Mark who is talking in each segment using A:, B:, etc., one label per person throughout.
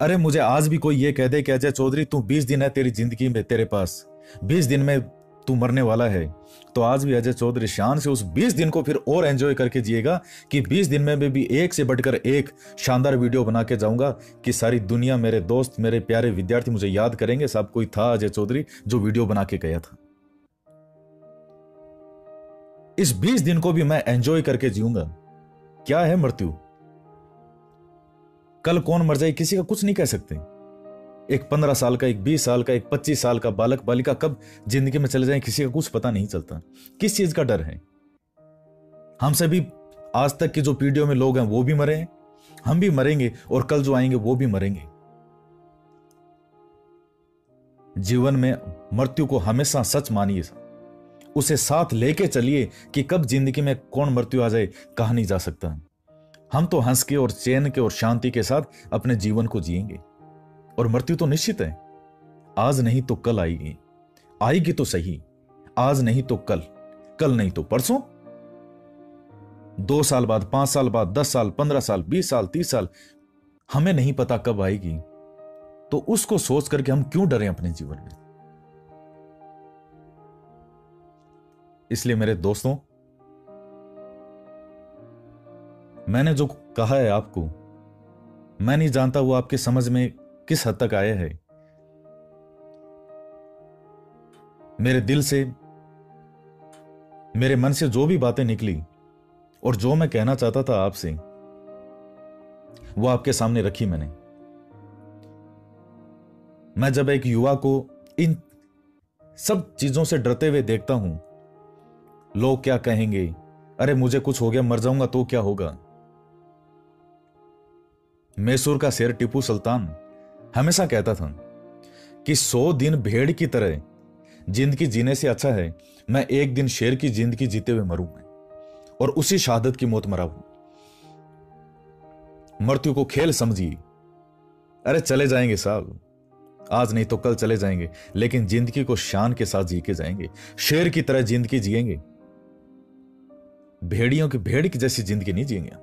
A: अरे मुझे आज भी कोई ये कह दे कि अजय चौधरी तू 20 दिन है तेरी जिंदगी में, तेरे पास 20 दिन में तू मरने वाला है, तो आज भी अजय चौधरी शान से उस 20 दिन को फिर और एंजॉय करके जिएगा कि 20 दिन में भी एक से बढ़कर एक शानदार वीडियो बना के जाऊंगा कि सारी दुनिया, मेरे दोस्त, मेरे प्यारे विद्यार्थी मुझे याद करेंगे, सब कोई था अजय चौधरी जो वीडियो बना के गया था। इस 20 दिन को भी मैं एंजॉय करके जीऊंगा। क्या है मृत्यु? कल कौन मर जाए किसी का कुछ नहीं कह सकते। एक 15 साल का, एक 20 साल का, एक 25 साल का बालक बालिका कब जिंदगी में चले जाए किसी का कुछ पता नहीं चलता। किस चीज का डर है? हम सभी आज तक की जो पीढ़ियों में लोग हैं वो भी मरे हैं, हम भी मरेंगे और कल जो आएंगे वो भी मरेंगे। जीवन में मृत्यु को हमेशा सच मानिए, उसे साथ लेके चलिए कि कब जिंदगी में कौन मृत्यु आ जाए कहा नहीं जा सकता। हम तो हंस के और चैन के और शांति के साथ अपने जीवन को जिएंगे और मृत्यु तो निश्चित है। आज नहीं तो कल आएगी, आएगी तो सही, आज नहीं तो कल, कल नहीं तो परसों, 2 साल बाद, 5 साल बाद, 10 साल, 15 साल, 20 साल, 30 साल, हमें नहीं पता कब आएगी। तो उसको सोच करके हम क्यों डरें अपने जीवन में। इसलिए मेरे दोस्तों, मैंने जो कहा है आपको, मैं नहीं जानता वो आपके समझ में किस हद तक आया है। मेरे दिल से, मेरे मन से जो भी बातें निकली और जो मैं कहना चाहता था आपसे, वो आपके सामने रखी मैंने। मैं जब एक युवा को इन सब चीजों से डरते हुए देखता हूं, लोग क्या कहेंगे, अरे मुझे कुछ हो गया, मर जाऊंगा तो क्या होगा। मैसूर का शेर टीपू सुल्तान हमेशा कहता था कि 100 दिन भेड़ की तरह जिंदगी जीने से अच्छा है मैं एक दिन शेर की जिंदगी जीते हुए मरूं और उसी शहादत की मौत मरा हूं। मृत्यु को खेल समझिए। अरे चले जाएंगे साहब, आज नहीं तो कल चले जाएंगे, लेकिन जिंदगी को शान के साथ जी के जाएंगे, शेर की तरह जिंदगी जिएंगे। भेड़ियों की, भेड़ की जैसी जिंदगी नहीं जिएंगे।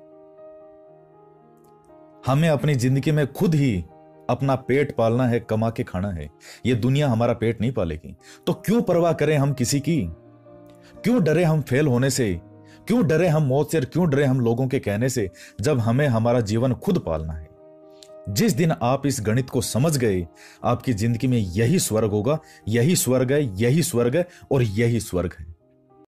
A: हमें अपनी जिंदगी में खुद ही अपना पेट पालना है, कमा के खाना है। यह दुनिया हमारा पेट नहीं पालेगी, तो क्यों परवाह करें हम किसी की? क्यों डरे हम फेल होने से? क्यों डरे हम मौत से? क्यों डरे हम लोगों के कहने से, जब हमें हमारा जीवन खुद पालना है। जिस दिन आप इस गणित को समझ गए, आपकी जिंदगी में यही स्वर्ग होगा। यही स्वर्ग है, यही स्वर्ग है और यही स्वर्ग है।